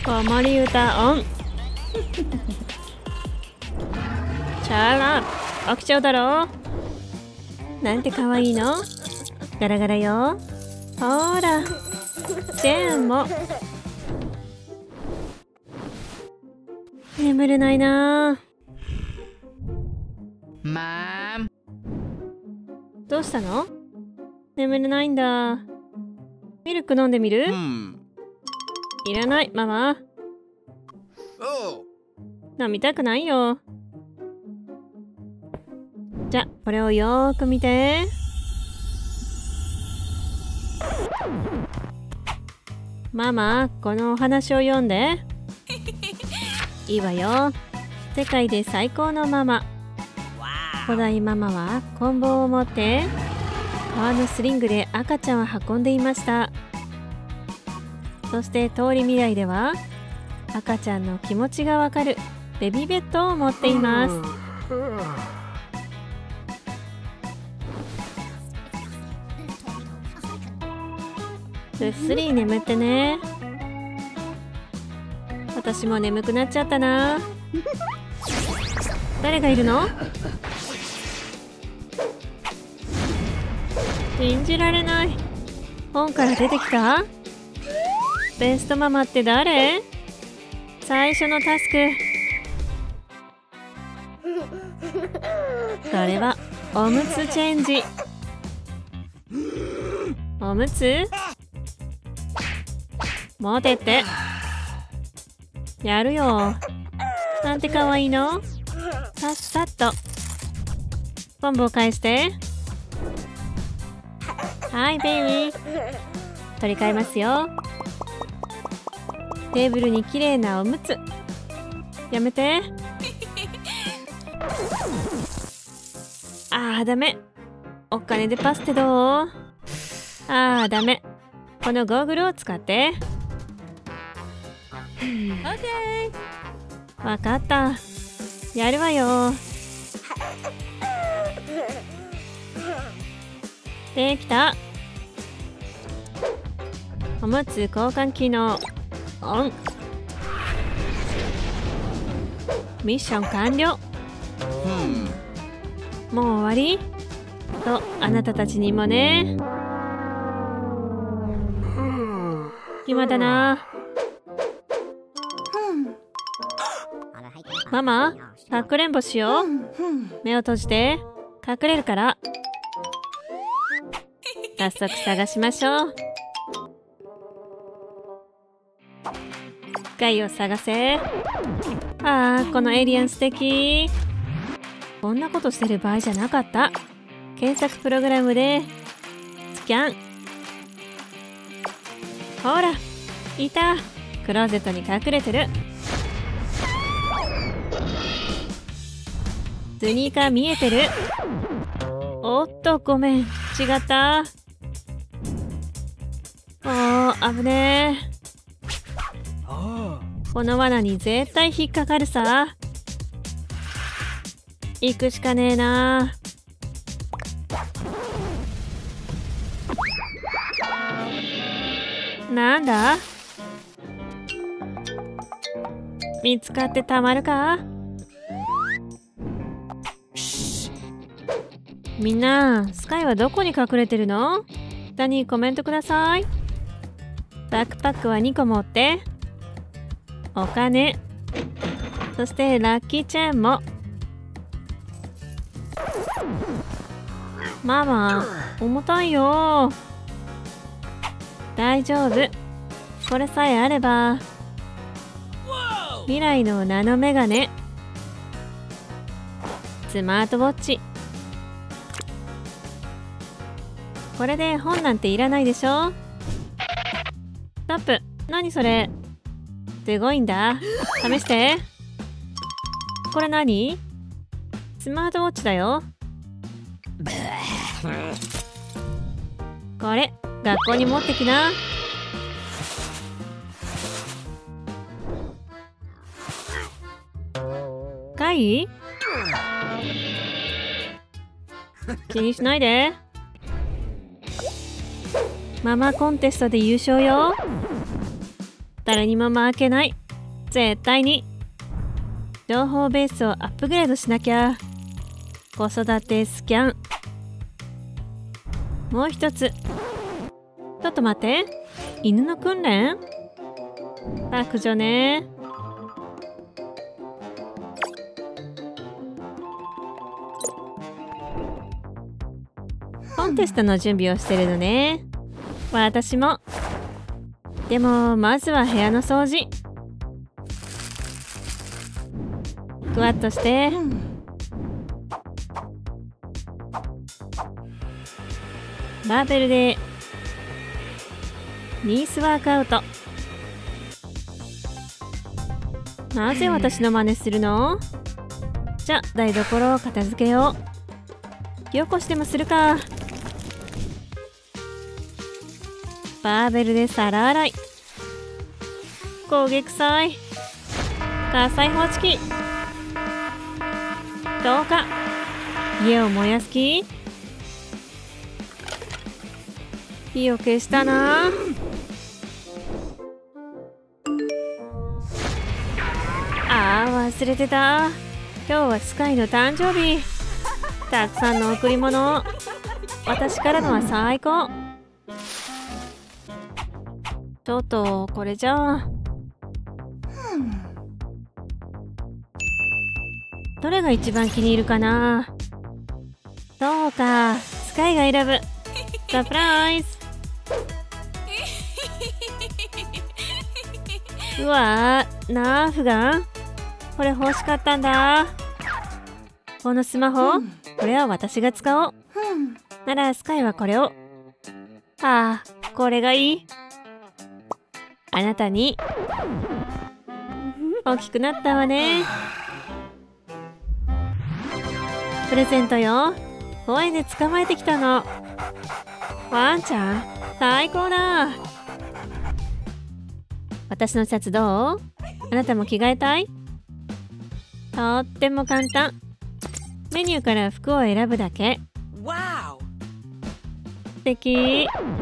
子守歌オン。チャラ起きちゃうだろう。なんて可愛いの。ガラガラよ。ほらジェーンも眠れないな。どうしたの？眠れないんだ。ミルク飲んでみる？いらないママ。飲みたくないよ。じゃこれをよーく見て。ママこのお話を読んで。いいわよ。世界で最高のママ。古代ママは棍棒を持って川のスリングで赤ちゃんを運んでいました。そして通り未来では赤ちゃんの気持ちがわかるベビーベッドを持っています。ぐっすり眠ってね。私も眠くなっちゃったな。誰がいるの？信じられない。本から出てきた？ベストママって誰？最初のタスク。それはおむつチェンジ。おむつ？持てって。やるよ。なんて可愛いの。さっさっとコンボを返して。はいベイビー。取り替えますよ。テーブルに綺麗なおむつ。やめて。あーダメ。お金でパスってどう？あーダメ。このゴーグルを使って。オッケー。わかった。やるわよ。できた。おむつ交換機能オン。ミッション完了。もう終わり？とあなたたちにもね。暇だな。ママ、かくれんぼしよう。目を閉じて。隠れるから。早速探しましょう。貝を探せ。ああ、このエイリアン素敵。こんなことしてる場合じゃなかった。検索プログラムでスキャン。ほら、いた。クローゼットに隠れてる。スニーカー見えてる。おっとごめん、違った。おー危ねえ。この罠に絶対引っかかるさ。行くしかねえな。なんだ？見つかってたまるか？みんな、スカイはどこに隠れてるの？下にコメントください。バックパックは2個持って。お金。そしてラッキーチェーンも。ママ、重たいよ。大丈夫。これさえあれば。未来のナノメガネ。スマートウォッチ。これで本なんていらないでしょ。ストップ。何それ。すごいんだ。試して。これ何？スマートウォッチだよ。これ学校に持ってきな。かい？気にしないで。ママコンテストで優勝よ。 誰にも負けない。絶対に。情報ベースをアップグレードしなきゃ。子育てスキャン。もう一つ。ちょっと待って。犬の訓練？削除ね。コンテストの準備をしてるのね。私も。でもまずは部屋の掃除。クワッとして。バーベルでニースワークアウト。なぜ私の真似するの？じゃあ台所を片付けよう。火起こしでもするか。バーベルで皿洗い。焦げ臭い。火災報知器。どうか家を燃やす気？火を消したな。忘れてた。今日はスカイの誕生日。たくさんの贈り物。私からのは最高。ちょっとこれじゃあ。どれが一番気に入るかな。そうか、スカイが選ぶ。サプライズ。うわー、ナーフガン。これ欲しかったんだ。このスマホ、これは私が使おう。ならスカイはこれを。ああ、これがいい。あなたに。大きくなったわね。プレゼントよ。公園で捕まえてきたの。ワンちゃん、最高だ。私のシャツどう？あなたも着替えたい？とっても簡単。メニューから服を選ぶだけ。素敵。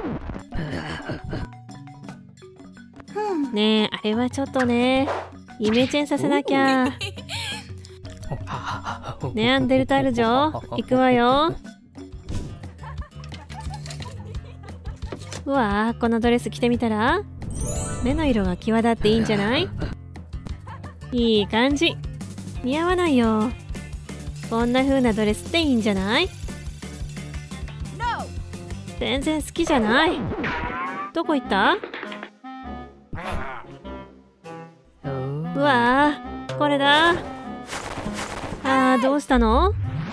ねえ、あれはちょっとね。イメチェンさせなきゃ。ネアンデルタール城、行くわよ。うわー、このドレス着てみたら目の色が際立っていいんじゃない？いい感じ。似合わないよ。こんな風なドレスっていいんじゃない？全然好きじゃない。どこ行った？うわー、これだ。どうしたの？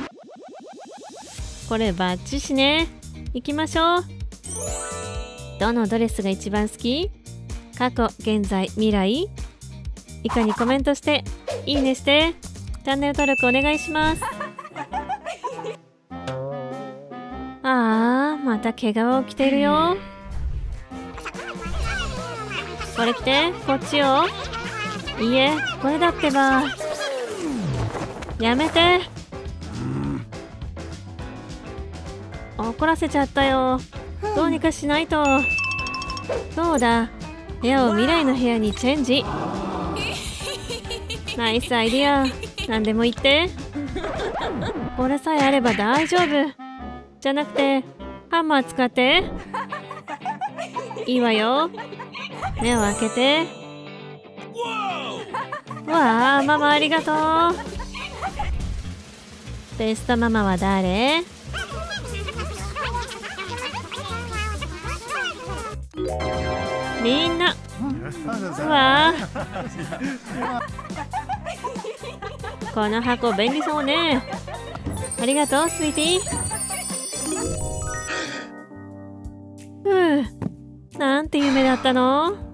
これバッチシね。行きましょう。どのドレスが一番好き？過去、現在、未来？以下にコメントして、いいねして、チャンネル登録お願いします。また毛皮を着てるよ。これ着て、こっちよ。いいえ、これだってば。やめて。怒らせちゃったよ。どうにかしないと。そうだ、部屋を未来の部屋にチェンジ。ナイスアイディア。何でも言って。これさえあれば大丈夫。じゃなくてハンマー使って。いいわよ。目を開けて。わあ、ママありがとう。ベストママは誰？みんな。うわあ、この箱便利そうね。ありがとうスイーティー。なんて夢だったの？